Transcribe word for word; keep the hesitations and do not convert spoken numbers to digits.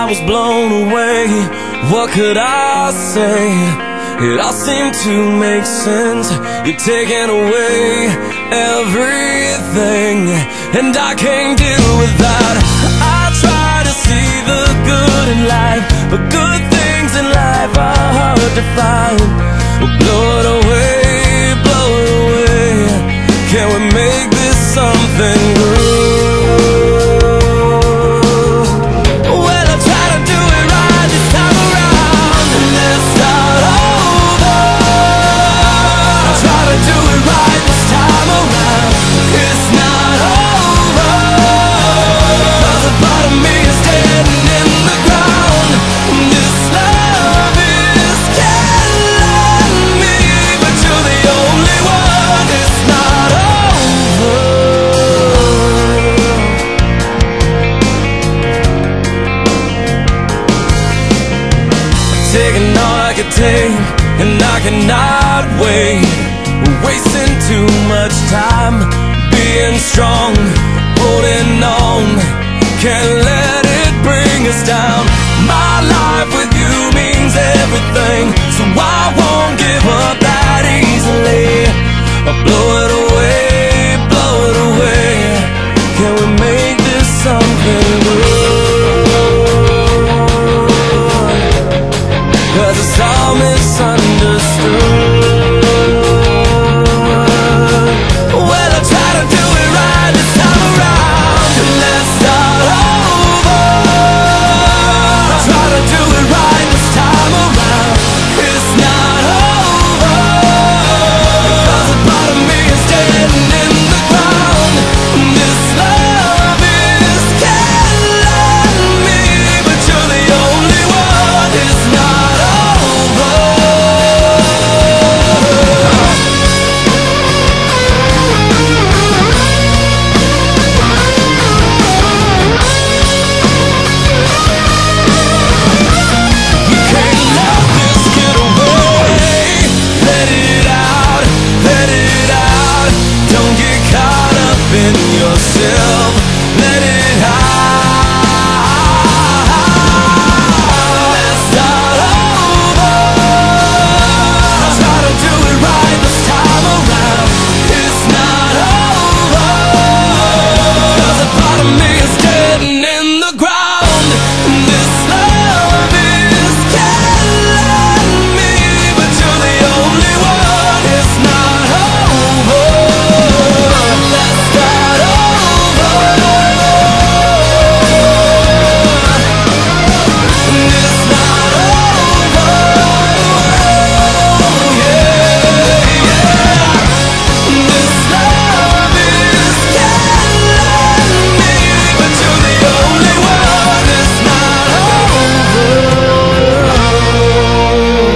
was blown away. What could I say? It all seemed to make sense. You're taking away everything, and I can't deal with that. I try to see the good in life, but good things in life are hard to find. Well, blow it away, blow it away. Can we make this something good? Taking all I could take, and I cannot wait. We're wasting too much time being strong, holding on. Can't let it bring us down. My life with you means everything, so I won't give up that easily. I'll blow it away.